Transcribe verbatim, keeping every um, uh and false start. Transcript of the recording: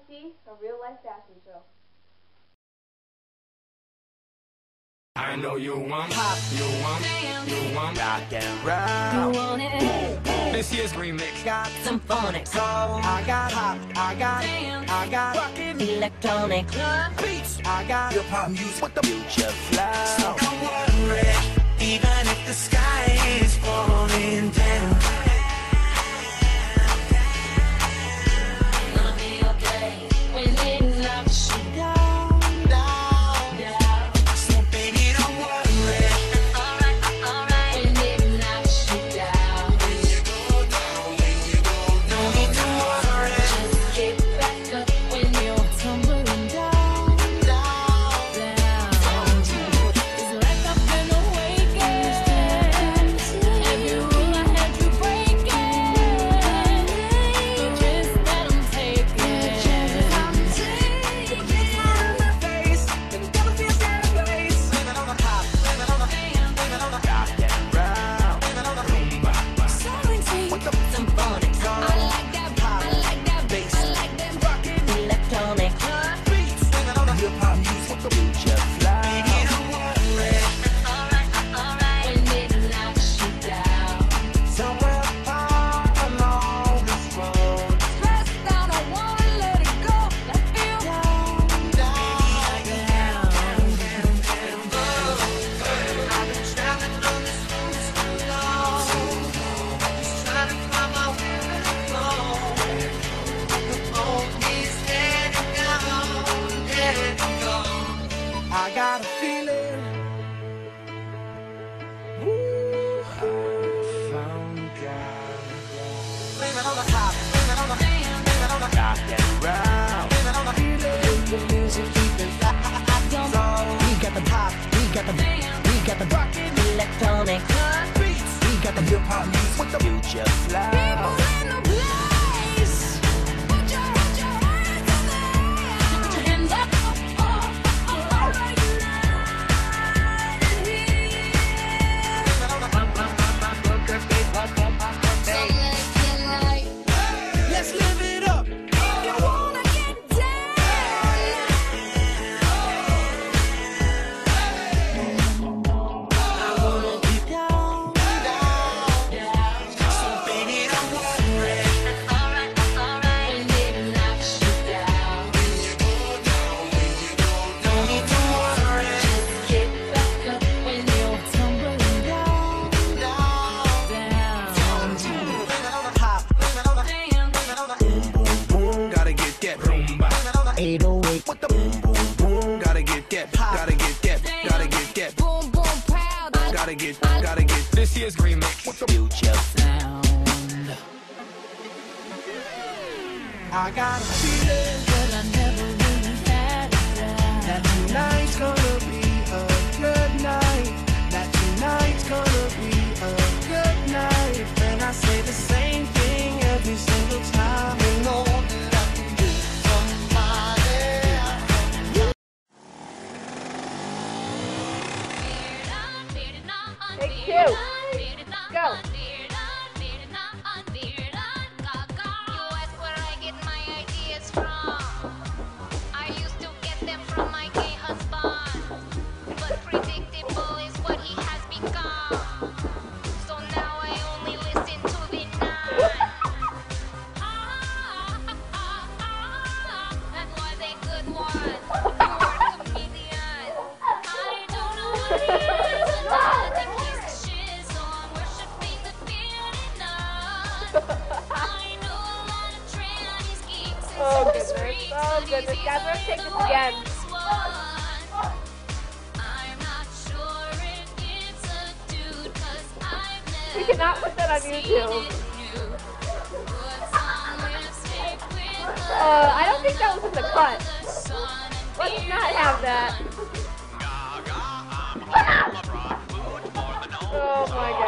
see a real-life fashion show. I know you want pop, you want, you want rock and roll. You want it? This year's remix Got some phonics. soul. I got pop, I got, Dance. I got rockin' Electronic. beats. I got hip hop music with the future flow. So don't worry, even if the sky is falling down. Gonna be okay when it knocks you down, down, down. So baby, don't worry. Alright, alright. When it knocks you down, When you go down, when you go down, don't need to worry. just get back up when you're tumbling down, Down. down. It's like I've been awakened. Every rule I had you breaking. The risk that I'm taking. Face, and never feel sad place. Living on the pop, living on the living on the Rock and roll. living on the rumba. Some phonics. I like that pop. I like that bass. I like that electronic. Beats, living on the hip hop music with the Future flow. baby, don't worry. Alright, alright. When it knocks you down. Somewhere far along this road, Pressed down, I wanna let it go. Let feel down, down, down. I've been traveling on this road so long, just trying to find my way home. The boat is heading down, heading down. I got a feeling. Ooh, I found God. Living on the top, living on the, living on the, Rock and roll. living on the feeling. The music keeping so we got the pop, we got the, we got the rockin' Electronic. beats, we got the hip hop music with the Future flow. In the place. Put your, put your hands in the air. Put your hands up. Oh, oh, oh, all right now. living on the pop, pop, pop, pop, poker face, pop, pop, pop, pop, face. Let's live it up. You wanna get down. I wanna get down, down. So baby, don't worry. Alright, alright. When it knocks you down, When you go down, when you go down, don't need to worry. just get back up when you're tumbling down, Down, down. living on the pop, living on the, living on the boom, boom, boom. Gotta get that rumba. Living on the eight oh eight with the boom, boom, boom. Gotta get that pop. Gotta get that. Gotta get that. Boom, boom, proud. Gotta get. Gotta get This year's remix with the future Sound. I got a feeling But I never really had it that tonight's gonna be a good night. That tonight's gonna be a good night. And I say the same thing every single time. You know that I can do somebody. Take two. Go. Oh goodness, oh goodness, guys, let's take this again. We cannot put that on YouTube. Uh, I don't think that was in the cut. Let's not have that. Oh my god.